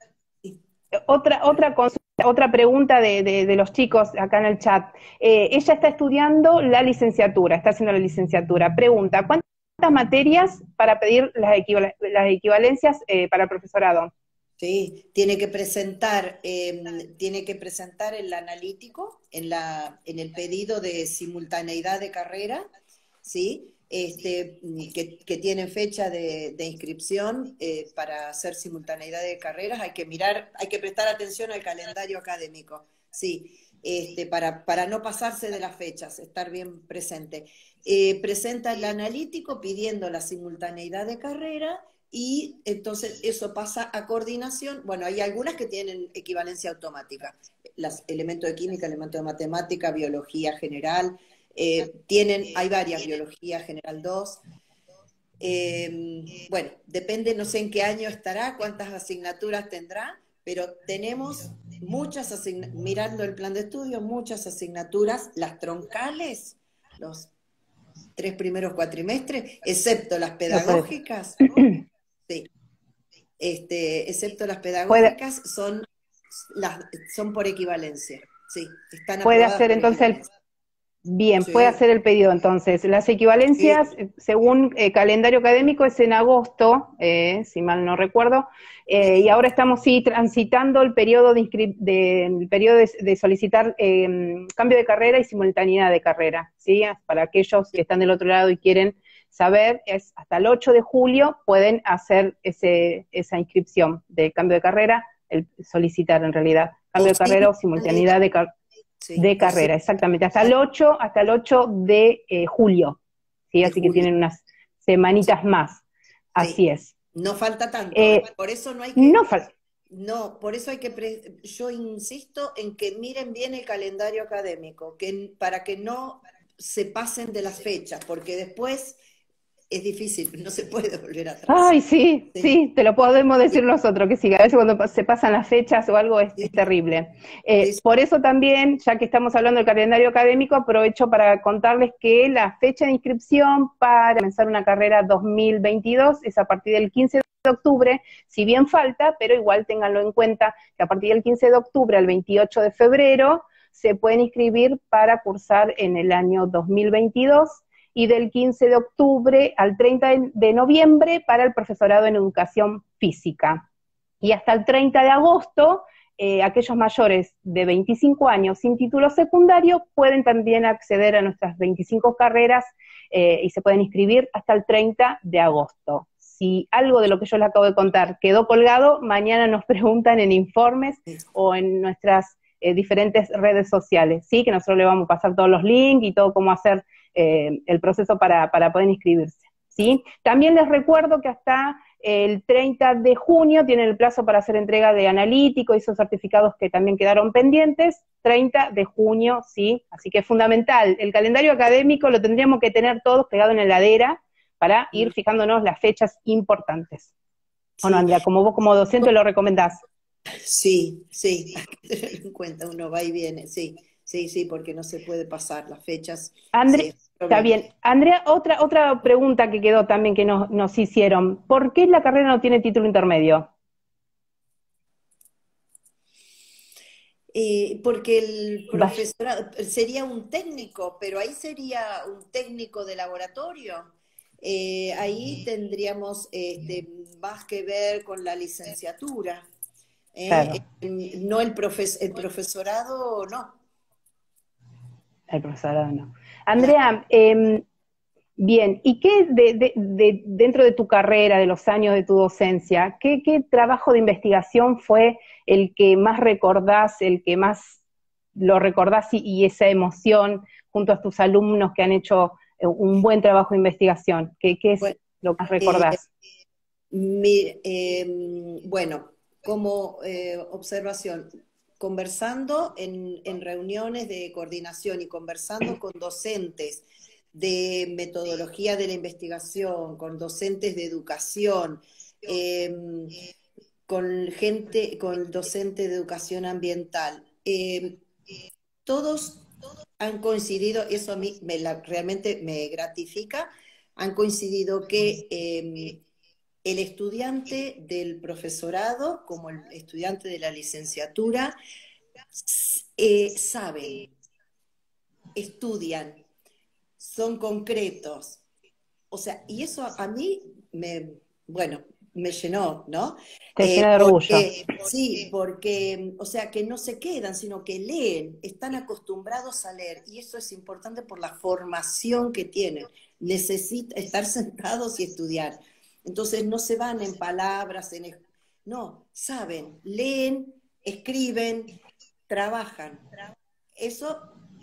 otra pregunta de los chicos acá en el chat. Ella está estudiando la licenciatura, está haciendo la licenciatura. Pregunta, ¿cuántas materias para pedir las equivalencias para el profesorado? Sí, tiene que presentar el analítico en el pedido de simultaneidad de carrera, ¿sí? Que tiene fecha de inscripción para hacer simultaneidad de carreras. Hay que prestar atención al calendario académico, sí, para no pasarse de las fechas, estar bien presente. Presenta el analítico pidiendo la simultaneidad de carrera. Y entonces eso pasa a coordinación. Bueno, hay algunas que tienen equivalencia automática, elementos de química, elementos de matemática, biología general, hay varias, biología general 2. Bueno, depende, no sé en qué año estará, cuántas asignaturas tendrá, pero tenemos muchas asignaturas, mirando el plan de estudio, muchas asignaturas, las troncales, los 3 primeros cuatrimestres, excepto las pedagógicas. Sí. Excepto las pedagógicas, son por equivalencia. Sí, están puede aprobadas hacer por entonces Bien, sí. puede hacer el pedido entonces. Las equivalencias, Sí. según calendario académico, es en agosto, si mal no recuerdo, y ahora estamos transitando el periodo de solicitar cambio de carrera y simultaneidad de carrera, ¿sí? Para aquellos que están del otro lado y quieren saber, es hasta el 8 de julio pueden hacer esa inscripción de cambio de carrera, solicitar en realidad cambio de carrera o simultaneidad de carrera. Sí, de carrera, exactamente, hasta el 8 de julio, ¿sí? Así que tienen unas semanitas más, así es. No falta tanto, por eso no hay que... No falta. No, por eso yo insisto en que miren bien el calendario académico, para que no se pasen de las fechas, porque después es difícil, no se puede volver atrás. Ay, sí, te lo podemos decir nosotros, que sí, a veces cuando se pasan las fechas o algo es terrible. Por eso también, ya que estamos hablando del calendario académico, aprovecho para contarles que la fecha de inscripción para comenzar una carrera 2022 es a partir del 15 de octubre, si bien falta, pero igual ténganlo en cuenta, que a partir del 15 de octubre al 28 de febrero se pueden inscribir para cursar en el año 2022, y del 15 de octubre al 30 de noviembre para el profesorado en educación física. Y hasta el 30 de agosto, aquellos mayores de 25 años sin título secundario pueden también acceder a nuestras 25 carreras y se pueden inscribir hasta el 30 de agosto. Si algo de lo que yo les acabo de contar quedó colgado, mañana nos preguntan en informes o en nuestras diferentes redes sociales, ¿sí? Que nosotros le vamos a pasar todos los links y todo cómo hacer el proceso para poder inscribirse, ¿sí? También les recuerdo que hasta el 30 de junio tienen el plazo para hacer entrega de analítico y esos certificados que también quedaron pendientes, 30 de junio, ¿sí? Así que es fundamental. El calendario académico lo tendríamos que tener todos pegado en la heladera para ir fijándonos las fechas importantes. Bueno, Andrea, como vos como docente lo recomendás. Sí, hay que tenerlo en cuenta, uno va y viene, sí, porque no se puede pasar las fechas. Andrea, está bien. Andrea, otra pregunta que quedó también que nos hicieron. ¿Por qué la carrera no tiene título intermedio? Porque el profesorado sería un técnico, pero ahí sería un técnico de laboratorio. Ahí tendríamos más que ver con la licenciatura. Claro. No el profesorado, no. El profesorado no. Andrea, bien, ¿y qué dentro de tu carrera, de los años de tu docencia, qué trabajo de investigación fue el que más recordás, el que más lo recordás y esa emoción junto a tus alumnos que han hecho un buen trabajo de investigación? ¿Qué es lo que más recordás? Bueno, como observación, conversando en reuniones de coordinación y conversando con docentes de metodología de la investigación, con docentes de educación, eh, con gente, con docentes de educación ambiental, todos han coincidido, eso a mí realmente me gratifica, han coincidido que el estudiante del profesorado, como el estudiante de la licenciatura, saben, estudian, son concretos. O sea, y eso a mí bueno, me llenó, ¿no? Te llena de orgullo. Sí, porque, o sea, que no se quedan, sino que leen, están acostumbrados a leer, y eso es importante por la formación que tienen. Necesitan estar sentados y estudiar. Entonces no se van en palabras, no, saben, leen, escriben, trabajan. Eso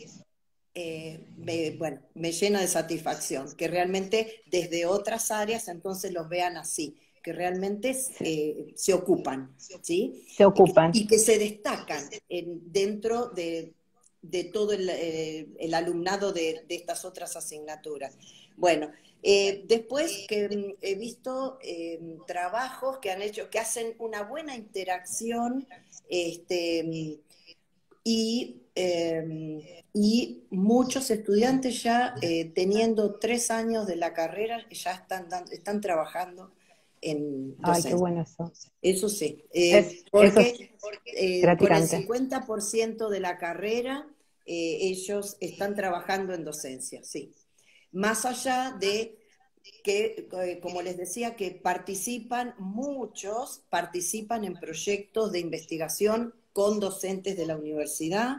bueno, me llena de satisfacción, que realmente desde otras áreas entonces los vean así, que realmente se ocupan, ¿sí? Se ocupan. Y que se destacan dentro de todo el alumnado de estas otras asignaturas. Bueno, después que he visto trabajos que han hecho, que hacen una buena interacción, y muchos estudiantes ya teniendo 3 años de la carrera ya están trabajando en Ay, qué docencia. bueno eso. Eso sí, Eso es porque con el gratificante. 50% de la carrera ellos están trabajando en docencia, sí. Más allá de que, como les decía, que muchos participan en proyectos de investigación con docentes de la universidad,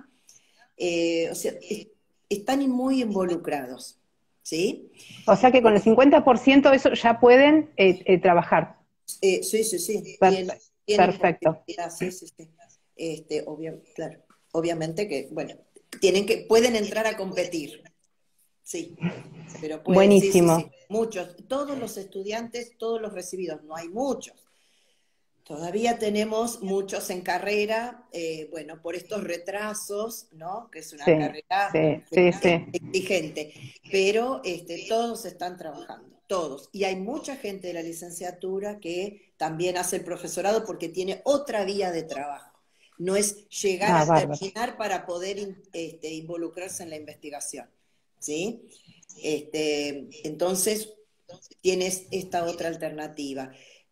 o sea, están muy involucrados, ¿sí? O sea que con el 50% eso ya pueden trabajar. Sí, sí, sí, tienen Perfecto. posibilidad, sí, sí, sí. Claro, obviamente que, bueno, pueden entrar a competir, sí, pero sí, sí, Buenísimo. sí, muchos, todos los estudiantes, todos los recibidos, no hay muchos. Todavía tenemos muchos en carrera, bueno, por estos retrasos, ¿no? Que es una Sí, carrera sí, sí, sí. exigente, pero todos están trabajando, todos. Y hay mucha gente de la licenciatura que también hace el profesorado porque tiene otra vía de trabajo. No es llegar a Bárbaro. terminar para poder involucrarse en la investigación, ¿sí? Entonces, tienes esta otra alternativa.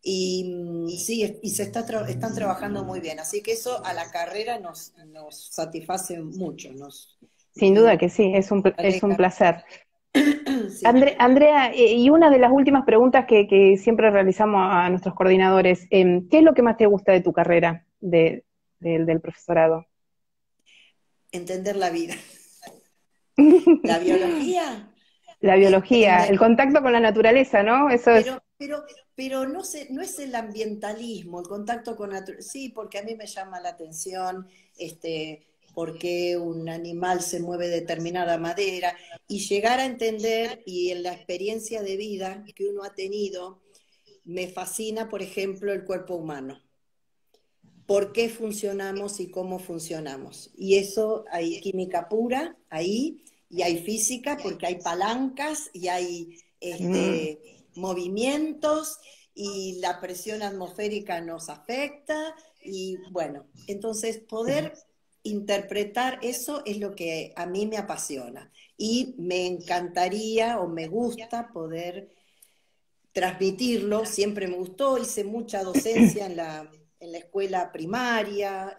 Y sí, y están trabajando muy bien. Así que eso a la carrera nos satisface mucho. Sin duda que sí, es un placer. Sí. Andrea, y una de las últimas preguntas que siempre realizamos a nuestros coordinadores, ¿qué es lo que más te gusta de tu carrera del profesorado? Entender la vida. La biología. La biología, el Entender. contacto con la naturaleza, ¿no? Eso es. Pero no es el ambientalismo, el contacto con naturaleza. Sí, porque a mí me llama la atención por qué un animal se mueve de determinada madera, y llegar a entender, y en la experiencia de vida que uno ha tenido, me fascina, por ejemplo, el cuerpo humano. ¿Por qué funcionamos y cómo funcionamos? Y eso, hay química pura ahí, y hay física, porque hay palancas y hay movimientos, y la presión atmosférica nos afecta, y bueno, entonces poder interpretar eso es lo que a mí me apasiona, y me encantaría o me gusta poder transmitirlo. Siempre me gustó, hice mucha docencia en la escuela primaria,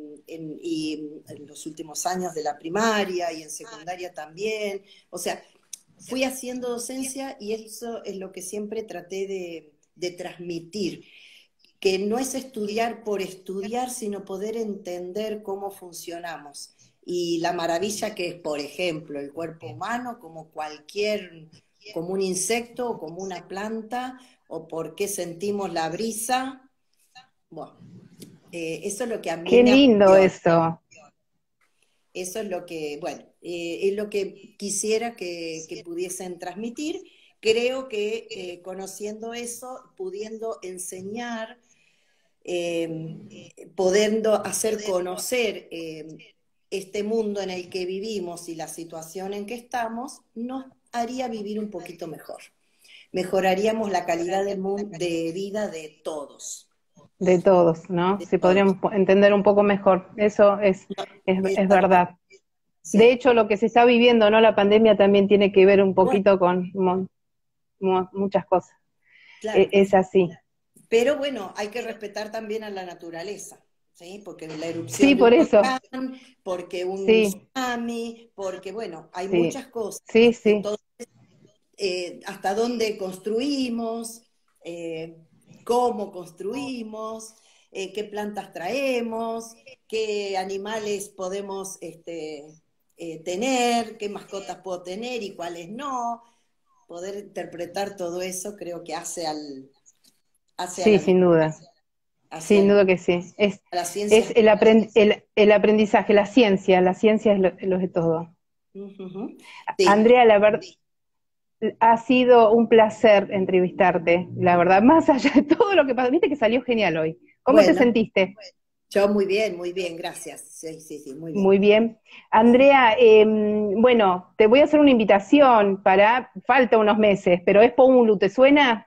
y en los últimos años de la primaria, y en secundaria también. O sea, fui haciendo docencia, y eso es lo que siempre traté de transmitir, que no es estudiar por estudiar, sino poder entender cómo funcionamos. Y la maravilla que es, por ejemplo, el cuerpo humano, como un insecto o como una planta, o por qué sentimos la brisa. Bueno, eso es lo que a mí Qué me lindo apasiona. eso. Eso es lo que, bueno, es lo que quisiera que pudiesen transmitir, creo que conociendo eso, pudiendo enseñar, pudiendo hacer conocer este mundo en el que vivimos y la situación en que estamos, nos haría vivir un poquito mejor. Mejoraríamos la calidad de vida de todos. De todos, ¿no? De Si todos. podríamos entender un poco mejor, eso No, es verdad. De sí. hecho, lo que se está viviendo, ¿no? La pandemia también tiene que ver un Bueno, poquito con muchas cosas. claro. Es así. Pero bueno, hay que respetar también a la naturaleza, ¿sí? Porque la Sí, erupción de un por eso. volcán, porque un Sí, tsunami, porque bueno, hay sí, muchas cosas. sí, sí. Entonces, hasta dónde construimos, cómo construimos, qué plantas traemos, qué animales podemos tener, qué mascotas puedo tener y cuáles no. Poder interpretar todo eso creo que hace a Sí, la vida, sin duda. hacia Sin duda que sí. a las ciencias. Es el aprendizaje, la ciencia es lo de todo. Ujú. Sí, Andrea, la verdad, ha sido un placer entrevistarte, la verdad, más allá de todo lo que pasó. Viste que salió genial hoy. ¿Cómo te bueno, sentiste? yo muy bien, gracias. Sí, sí, sí, muy bien. Muy bien. Andrea, bueno, te voy a hacer una invitación falta unos meses, pero es Pounlu, ¿te suena?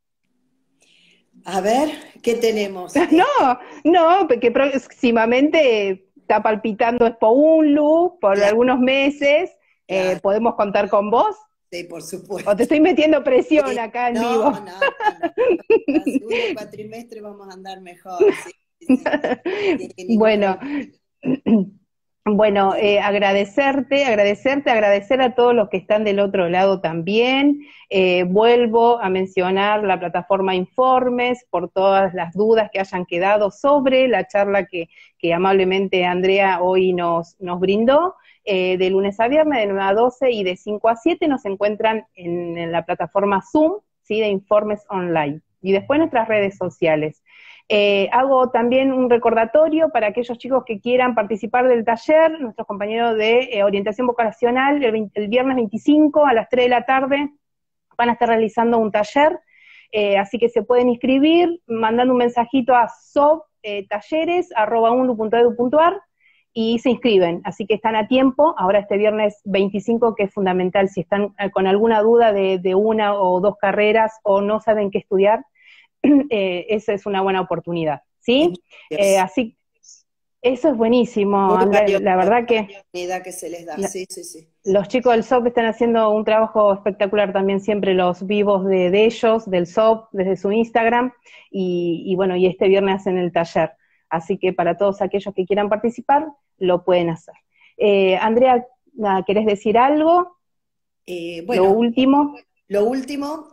A ver, ¿qué tenemos? No, no, porque próximamente está palpitando Expo Unlu por Claro, algunos meses. claro, ¿Podemos contar con vos? sí, por ¿O te supuesto. estoy metiendo presión Sí. acá en No, vivo? no, no, no. Para el segundo cuatrimestre vamos a andar mejor, sí, sí, sí. Sin ningún Bueno, problema. bueno, Sí, agradecer a todos los que están del otro lado también. Vuelvo a mencionar la plataforma Informes por todas las dudas que hayan quedado sobre la charla que amablemente Andrea hoy nos brindó. De lunes a viernes, de 9 a 12 y de 5 a 7 nos encuentran en la plataforma Zoom, ¿sí? De Informes Online. Y después nuestras redes sociales. Hago también un recordatorio para aquellos chicos que quieran participar del taller, nuestros compañeros de orientación vocacional, el viernes 25 a las 3 de la tarde van a estar realizando un taller, así que se pueden inscribir mandando un mensajito a sobtalleres@unlu.edu.ar y se inscriben, así que están a tiempo, ahora este viernes 25, que es fundamental, si están con alguna duda de una o dos carreras o no saben qué estudiar, esa es una buena oportunidad, es ¿sí? maravilloso. Así, eso es buenísimo, Muy Andrea, valiosa la la verdad que oportunidad que se les da. Sí, sí, sí. los chicos del SOP están haciendo un trabajo espectacular también, siempre los vivos de ellos, del SOP, desde su Instagram, y bueno, y este viernes hacen el taller, así que para todos aquellos que quieran participar, lo pueden hacer. Andrea, ¿querés decir algo? Lo Bueno, último. lo último,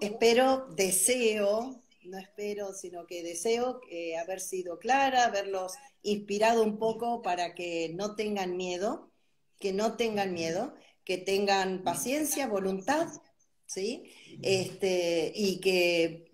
deseo, no espero, sino que deseo haber sido clara, haberlos inspirado un poco para que no tengan miedo, que no tengan miedo, que tengan paciencia, voluntad, ¿sí? Y que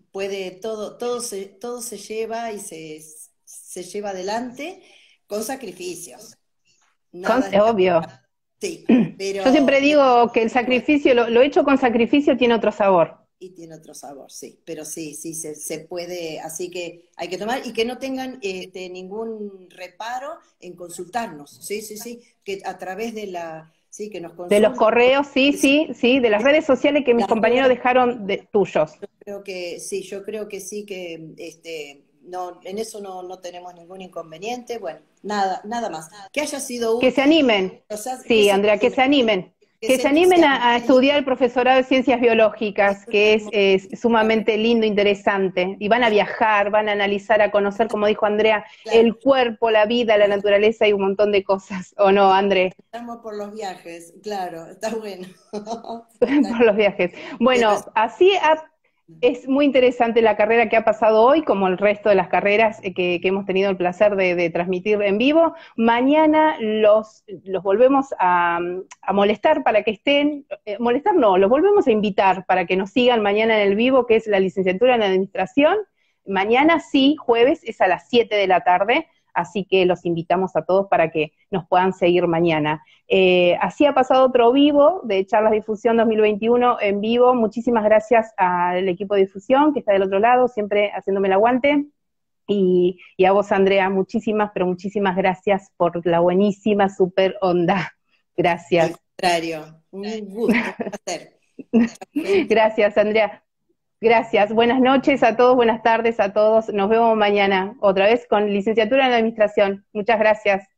todo se lleva y se lleva adelante con sacrificios. Nada es Obvio. sí, Yo siempre pero digo que el bueno, sacrificio, lo hecho con sacrificio tiene otro sabor. y tiene otro sabor, sí, pero sí, sí, se puede, así que hay que tomar y que no tengan ningún reparo en consultarnos, sí, sí, sí, que a través sí, que nos De los consulten, correos, sí, sí, sí, sí, de las redes sociales que mis las compañeros dudas, dejaron tuyos. creo que sí, yo creo que sí, que no, en eso no tenemos ningún inconveniente, bueno, nada más. Que haya sido Que se útil, animen. o sea, que Sí, se Andrea, que animen, se animen. que Que se se animen entusiasmen, a estudiar el profesorado de ciencias biológicas, eso es que hermoso, es sumamente lindo, interesante. Y van a viajar, van a analizar, a conocer, como dijo Andrea, claro. el cuerpo, la vida, la naturaleza y un montón de cosas. ¿O no, André? Estamos por los viajes, claro, está bueno. Por los viajes. Pero Bueno, es muy interesante la carrera que ha pasado hoy, como el resto de las carreras que hemos tenido el placer de transmitir en vivo. Mañana los volvemos a molestar para que estén, molestar no, los volvemos a invitar para que nos sigan mañana en el vivo, que es la licenciatura en Administración. Mañana sí, jueves, es a las 7 de la tarde, así que los invitamos a todos para que nos puedan seguir mañana. Así ha pasado otro vivo de Charlas Difusión 2021 en vivo. Muchísimas gracias al equipo de difusión que está del otro lado, siempre haciéndome el aguante. Y a vos, Andrea, muchísimas, pero muchísimas gracias por la buenísima, super onda. Gracias. Al contrario, un gusto, un placer. Gracias, Andrea. Gracias. Buenas noches a todos, buenas tardes a todos. Nos vemos mañana otra vez con licenciatura en Administración. Muchas gracias.